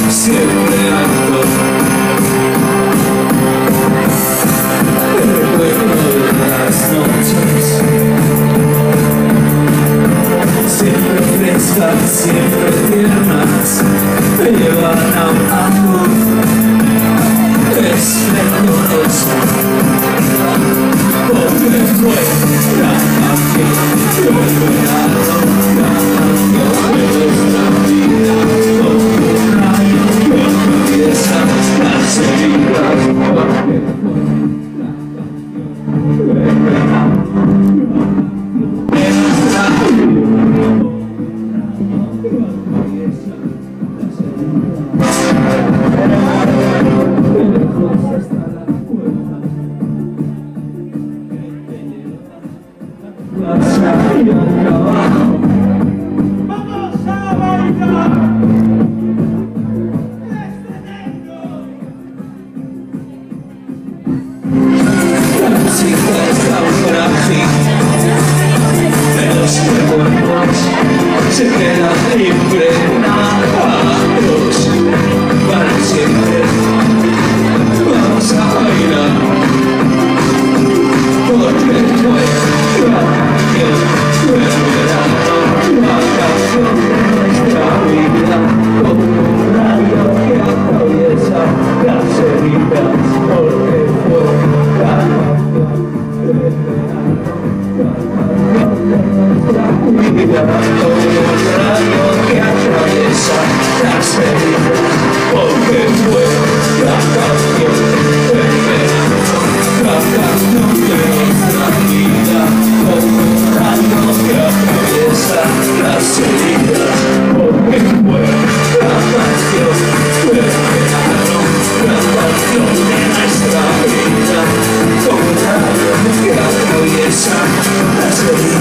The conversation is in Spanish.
siempre ando. El recuerdo de las noches, siempre frescas, siempre tiernas, me llevan a un amor esplendoroso. Porque fue la canción que me regalaron, la canción de nuestra vida, como un rayo que atraviesa las heridas. Porque fue la canción que me regalaron de nuestra vida, que atraviesa las heridas. Que lejos está la puerta. Pasa y al trabajo. ¡Vamos a bailar! La música es tan frágil, pero los recuerdos se quedan impregnados para siempre. Vamos a bailar, porque fue la canción del verano, la canción de nuestra vida, como un rayo que atraviesa las heridas. Porque fue la canción del verano, la canción de nuestra vida, como un rayo que atraviesa las heridas. Porque fue la canción del verano, la canción de nuestra vida, como un rayo que atraviesa las heridas. Porque fue la canción del verano, la canción de nuestra vida, como un rayo que atraviesa las heridas.